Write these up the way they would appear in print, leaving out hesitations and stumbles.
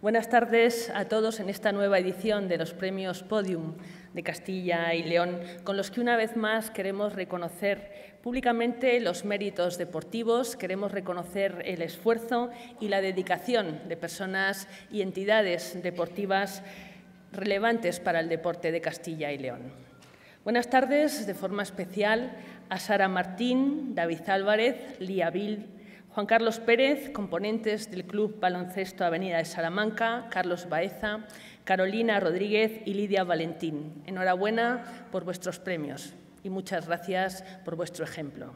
Buenas tardes a todos en esta nueva edición de los Premios Podium de Castilla y León, con los que una vez más queremos reconocer públicamente los méritos deportivos, queremos reconocer el esfuerzo y la dedicación de personas y entidades deportivas relevantes para el deporte de Castilla y León. Buenas tardes de forma especial a Sara Martín, David Álvarez, Lía Vil, Juan Carlos Pérez, componentes del Club Baloncesto Avenida de Salamanca, Carlos Baeza, Carolina Rodríguez y Lidia Valentín. Enhorabuena por vuestros premios y muchas gracias por vuestro ejemplo.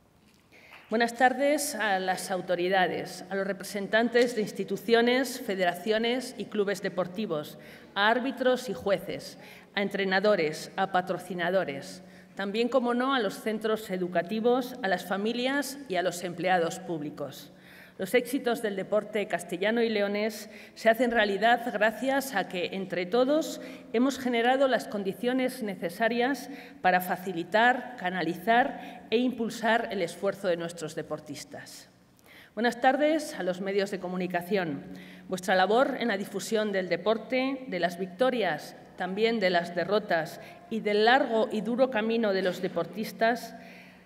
Buenas tardes a las autoridades, a los representantes de instituciones, federaciones y clubes deportivos, a árbitros y jueces, a entrenadores, a patrocinadores, también, como no, a los centros educativos, a las familias y a los empleados públicos. Los éxitos del deporte castellano y leonés se hacen realidad gracias a que, entre todos, hemos generado las condiciones necesarias para facilitar, canalizar e impulsar el esfuerzo de nuestros deportistas. Buenas tardes a los medios de comunicación. Vuestra labor en la difusión del deporte, de las victorias, también de las derrotas y del largo y duro camino de los deportistas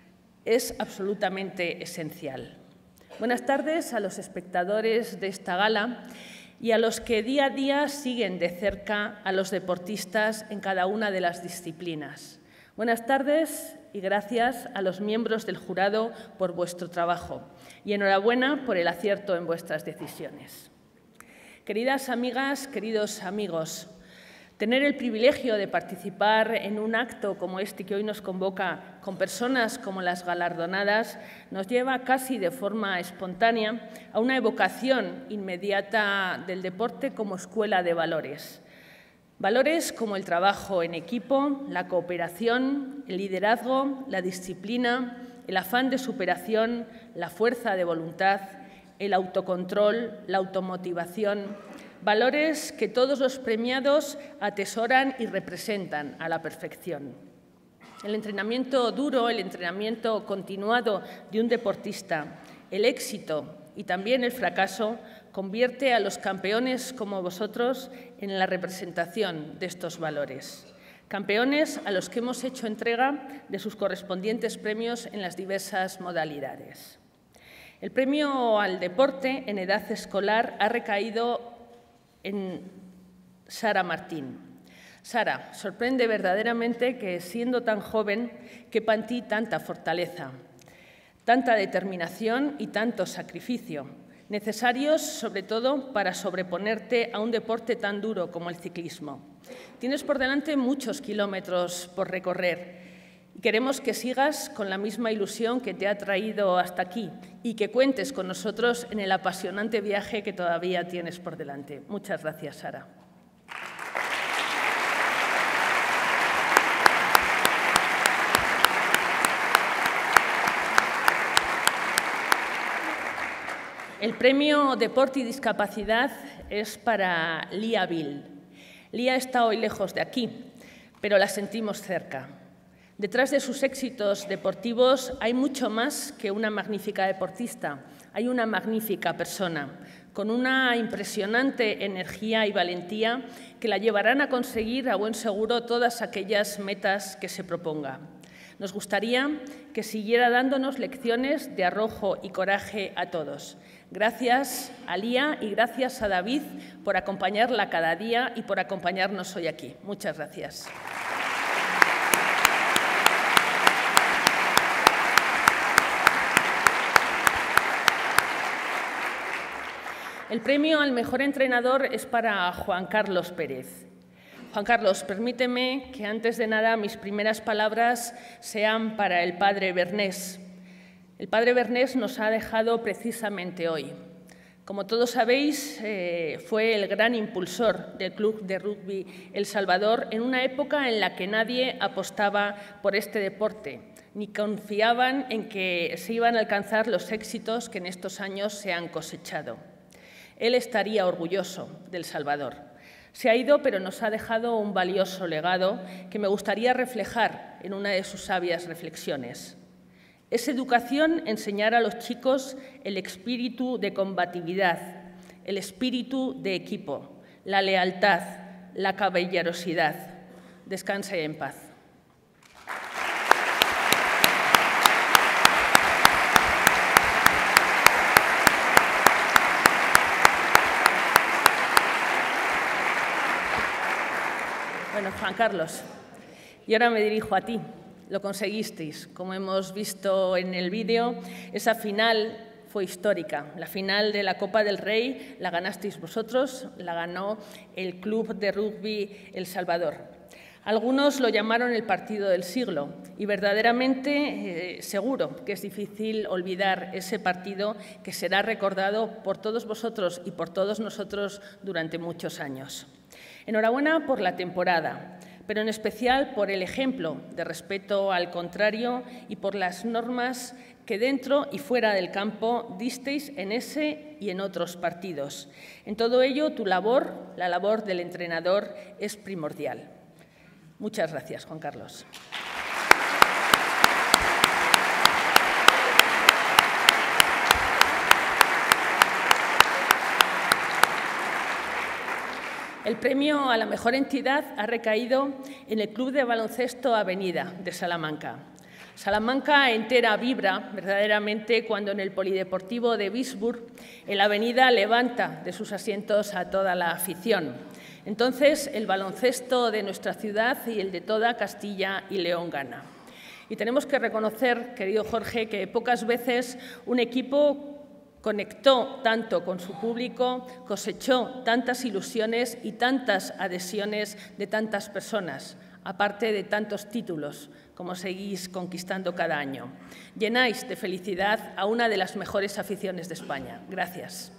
es absolutamente esencial. Buenas tardes a los espectadores de esta gala y a los que día a día siguen de cerca a los deportistas en cada una de las disciplinas. Buenas tardes y gracias a los miembros del jurado por vuestro trabajo y enhorabuena por el acierto en vuestras decisiones. Queridas amigas, queridos amigos, tener el privilegio de participar en un acto como este que hoy nos convoca con personas como las galardonadas nos lleva casi de forma espontánea a una evocación inmediata del deporte como escuela de valores. Valores como el trabajo en equipo, la cooperación, el liderazgo, la disciplina, el afán de superación, la fuerza de voluntad, el autocontrol, la automotivación. Valores que todos los premiados atesoran y representan a la perfección. El entrenamiento duro, el entrenamiento continuado de un deportista, el éxito y también el fracaso convierte a los campeones como vosotros en la representación de estos valores. Campeones a los que hemos hecho entrega de sus correspondientes premios en las diversas modalidades. El premio al deporte en edad escolar ha recaído en Sara Martín. Sara, sorprende verdaderamente que, siendo tan joven, quepa en ti tanta fortaleza, tanta determinación y tanto sacrificio, necesarios sobre todo para sobreponerte a un deporte tan duro como el ciclismo. Tienes por delante muchos kilómetros por recorrer y queremos que sigas con la misma ilusión que te ha traído hasta aquí y que cuentes con nosotros en el apasionante viaje que todavía tienes por delante. Muchas gracias, Sara. El premio Deporte y Discapacidad es para Lía Vil. Lía está hoy lejos de aquí, pero la sentimos cerca. Detrás de sus éxitos deportivos hay mucho más que una magnífica deportista, hay una magnífica persona, con una impresionante energía y valentía que la llevarán a conseguir a buen seguro todas aquellas metas que se proponga. Nos gustaría que siguiera dándonos lecciones de arrojo y coraje a todos. Gracias a Lía y gracias a David por acompañarla cada día y por acompañarnos hoy aquí. Muchas gracias. El premio al mejor entrenador es para Juan Carlos Pérez. Juan Carlos, permíteme que antes de nada mis primeras palabras sean para el padre Bernés. El padre Bernés nos ha dejado precisamente hoy. Como todos sabéis, fue el gran impulsor del Club de Rugby El Salvador en una época en la que nadie apostaba por este deporte, ni confiaban en que se iban a alcanzar los éxitos que en estos años se han cosechado. Él estaría orgulloso del Salvador. Se ha ido, pero nos ha dejado un valioso legado que me gustaría reflejar en una de sus sabias reflexiones. Es educación enseñar a los chicos el espíritu de combatividad, el espíritu de equipo, la lealtad, la caballerosidad. Descanse en paz. Bueno, Juan Carlos, y ahora me dirijo a ti. Lo conseguisteis. Como hemos visto en el vídeo, esa final fue histórica. La final de la Copa del Rey la ganasteis vosotros, la ganó el Club de Rugby El Salvador. Algunos lo llamaron el partido del siglo y verdaderamente seguro que es difícil olvidar ese partido que será recordado por todos vosotros y por todos nosotros durante muchos años. Enhorabuena por la temporada, pero en especial por el ejemplo de respeto al contrario y por las normas que dentro y fuera del campo disteis en ese y en otros partidos. En todo ello, tu labor, la labor del entrenador, es primordial. Muchas gracias, Juan Carlos. El premio a la mejor entidad ha recaído en el Club de Baloncesto Avenida de Salamanca. Salamanca entera vibra verdaderamente cuando en el Polideportivo de Vicksburg el Avenida levanta de sus asientos a toda la afición. Entonces, el baloncesto de nuestra ciudad y el de toda Castilla y León gana. Y tenemos que reconocer, querido Jorge, que pocas veces un equipo conectó tanto con su público, cosechó tantas ilusiones y tantas adhesiones de tantas personas, aparte de tantos títulos como seguís conquistando cada año. Llenáis de felicidad a una de las mejores aficiones de España. Gracias.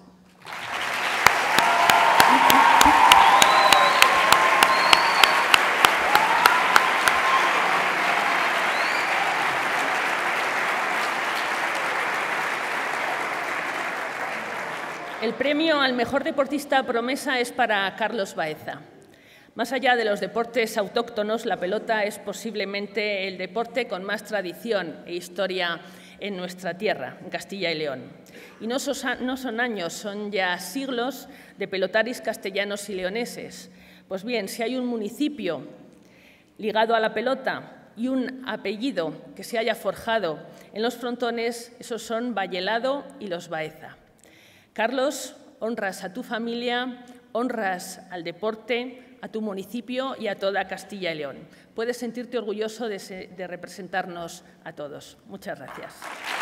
El premio al mejor deportista promesa es para Carlos Baeza. Más allá de los deportes autóctonos, la pelota es posiblemente el deporte con más tradición e historia en nuestra tierra, en Castilla y León. Y no son años, son ya siglos de pelotaris castellanos y leoneses. Pues bien, si hay un municipio ligado a la pelota y un apellido que se haya forjado en los frontones, esos son Vallelado y los Baeza. Carlos, honras a tu familia, honras al deporte, a tu municipio y a toda Castilla y León. Puedes sentirte orgulloso de representarnos a todos. Muchas gracias.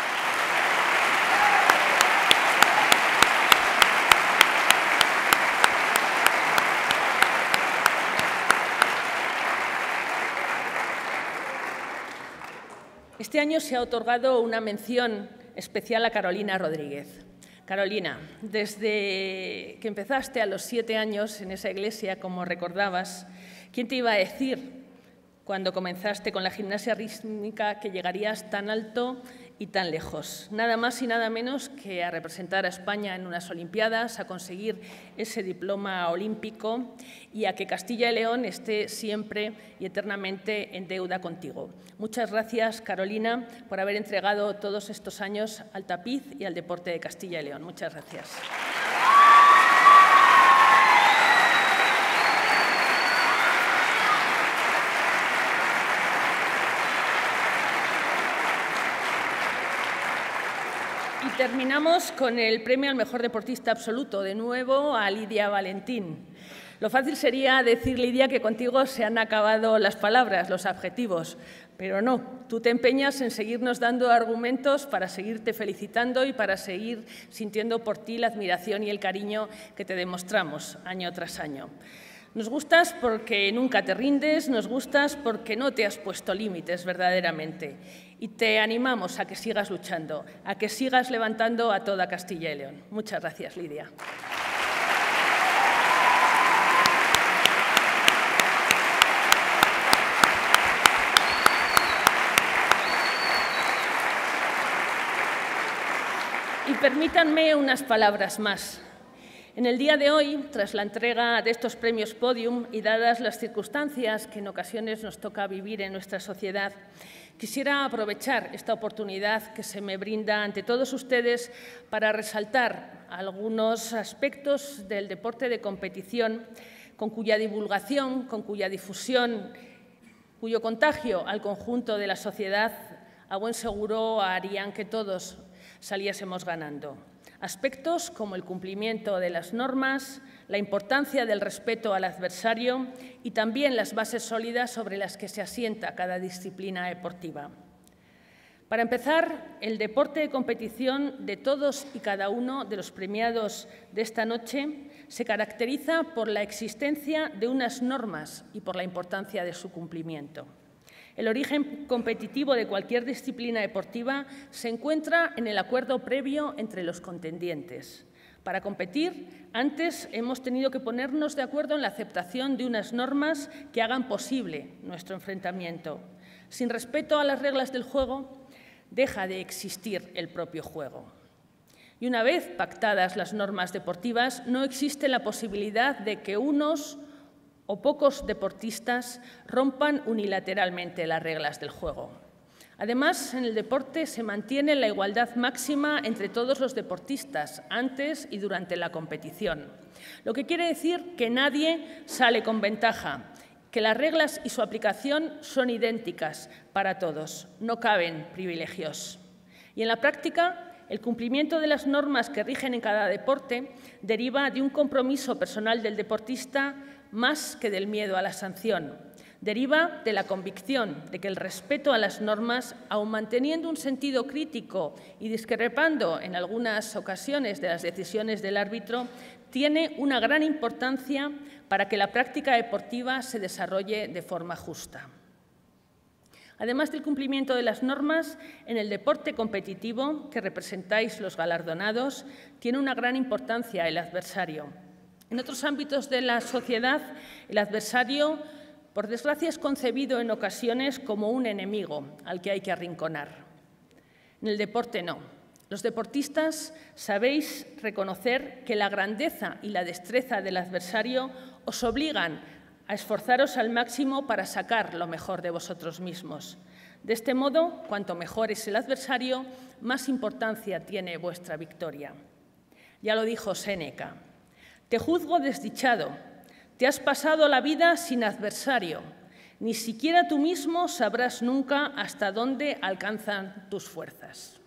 Este año se ha otorgado una mención especial a Carolina Rodríguez. Carolina, desde que empezaste a los 7 años en esa iglesia, como recordabas, ¿quién te iba a decir cuando comenzaste con la gimnasia rítmica que llegarías tan alto y tan lejos? Nada más y nada menos que a representar a España en unas Olimpiadas, a conseguir ese diploma olímpico y a que Castilla y León esté siempre y eternamente en deuda contigo. Muchas gracias, Carolina, por haber entregado todos estos años al tapiz y al deporte de Castilla y León. Muchas gracias. Y terminamos con el premio al mejor deportista absoluto, de nuevo a Lidia Valentín. Lo fácil sería decir, Lidia, que contigo se han acabado las palabras, los adjetivos, pero no. Tú te empeñas en seguirnos dando argumentos para seguirte felicitando y para seguir sintiendo por ti la admiración y el cariño que te demostramos año tras año. Nos gustas porque nunca te rindes, nos gustas porque no te has puesto límites verdaderamente. Y te animamos a que sigas luchando, a que sigas levantando a toda Castilla y León. Muchas gracias, Lidia. Y permítanme unas palabras más. En el día de hoy, tras la entrega de estos premios Podium y dadas las circunstancias que en ocasiones nos toca vivir en nuestra sociedad, Quisiera aprovechar esta oportunidad que se me brinda ante todos ustedes para resaltar algunos aspectos del deporte de competición con cuya divulgación, con cuya difusión, cuyo contagio al conjunto de la sociedad a buen seguro harían que todos saliésemos ganando. Aspectos como el cumplimiento de las normas, la importancia del respeto al adversario y también las bases sólidas sobre las que se asienta cada disciplina deportiva. Para empezar, el deporte de competición de todos y cada uno de los premiados de esta noche se caracteriza por la existencia de unas normas y por la importancia de su cumplimiento. El origen competitivo de cualquier disciplina deportiva se encuentra en el acuerdo previo entre los contendientes. Para competir, antes hemos tenido que ponernos de acuerdo en la aceptación de unas normas que hagan posible nuestro enfrentamiento. Sin respeto a las reglas del juego, deja de existir el propio juego. Y una vez pactadas las normas deportivas, no existe la posibilidad de que unos o pocos deportistas rompan unilateralmente las reglas del juego. Además, en el deporte se mantiene la igualdad máxima entre todos los deportistas antes y durante la competición, lo que quiere decir que nadie sale con ventaja, que las reglas y su aplicación son idénticas para todos, no caben privilegios. Y en la práctica, el cumplimiento de las normas que rigen en cada deporte deriva de un compromiso personal del deportista más que del miedo a la sanción. Deriva de la convicción de que el respeto a las normas, aun manteniendo un sentido crítico y discrepando en algunas ocasiones de las decisiones del árbitro, tiene una gran importancia para que la práctica deportiva se desarrolle de forma justa. Además del cumplimiento de las normas, en el deporte competitivo que representáis los galardonados, tiene una gran importancia el adversario. En otros ámbitos de la sociedad, el adversario, por desgracia, es concebido en ocasiones como un enemigo al que hay que arrinconar. En el deporte no. Los deportistas sabéis reconocer que la grandeza y la destreza del adversario os obligan a esforzaros al máximo para sacar lo mejor de vosotros mismos. De este modo, cuanto mejor es el adversario, más importancia tiene vuestra victoria. Ya lo dijo Séneca: «Te juzgo desdichado, te has pasado la vida sin adversario, ni siquiera tú mismo sabrás nunca hasta dónde alcanzan tus fuerzas».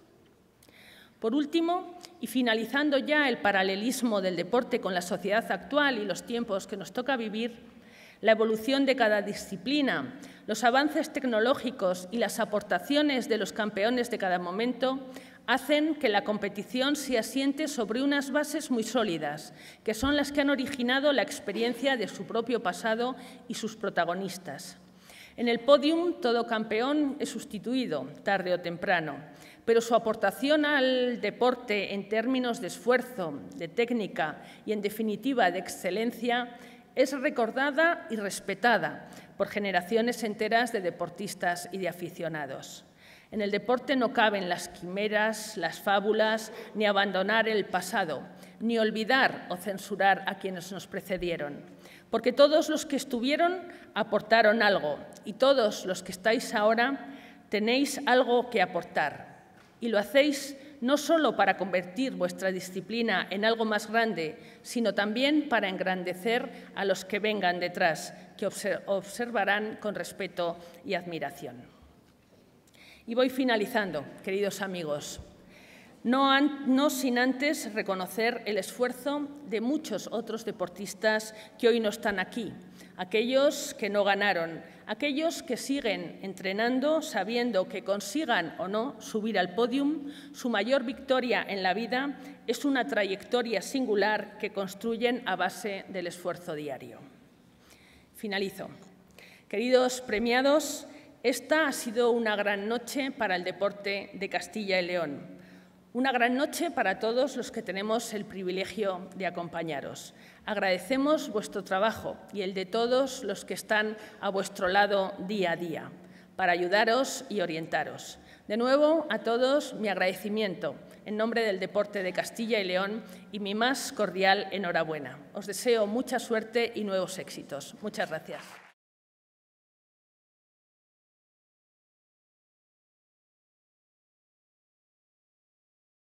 Por último, y finalizando ya el paralelismo del deporte con la sociedad actual y los tiempos que nos toca vivir, la evolución de cada disciplina, los avances tecnológicos y las aportaciones de los campeones de cada momento hacen que la competición se asiente sobre unas bases muy sólidas, que son las que han originado la experiencia de su propio pasado y sus protagonistas. En el pódium, todo campeón es sustituido, tarde o temprano, pero su aportación al deporte en términos de esfuerzo, de técnica y, en definitiva, de excelencia, es recordada y respetada por generaciones enteras de deportistas y de aficionados. En el deporte no caben las quimeras, las fábulas, ni abandonar el pasado, ni olvidar o censurar a quienes nos precedieron, porque todos los que estuvieron aportaron algo y todos los que estáis ahora tenéis algo que aportar. Y lo hacéis no solo para convertir vuestra disciplina en algo más grande, sino también para engrandecer a los que vengan detrás, que observarán con respeto y admiración. Y voy finalizando, queridos amigos, no sin antes reconocer el esfuerzo de muchos otros deportistas que hoy no están aquí, aquellos que no ganaron, aquellos que siguen entrenando sabiendo que consigan o no subir al pódium, su mayor victoria en la vida es una trayectoria singular que construyen a base del esfuerzo diario. Finalizo. Queridos premiados, esta ha sido una gran noche para el deporte de Castilla y León. Una gran noche para todos los que tenemos el privilegio de acompañaros. Agradecemos vuestro trabajo y el de todos los que están a vuestro lado día a día, para ayudaros y orientaros. De nuevo, a todos mi agradecimiento en nombre del deporte de Castilla y León y mi más cordial enhorabuena. Os deseo mucha suerte y nuevos éxitos. Muchas gracias.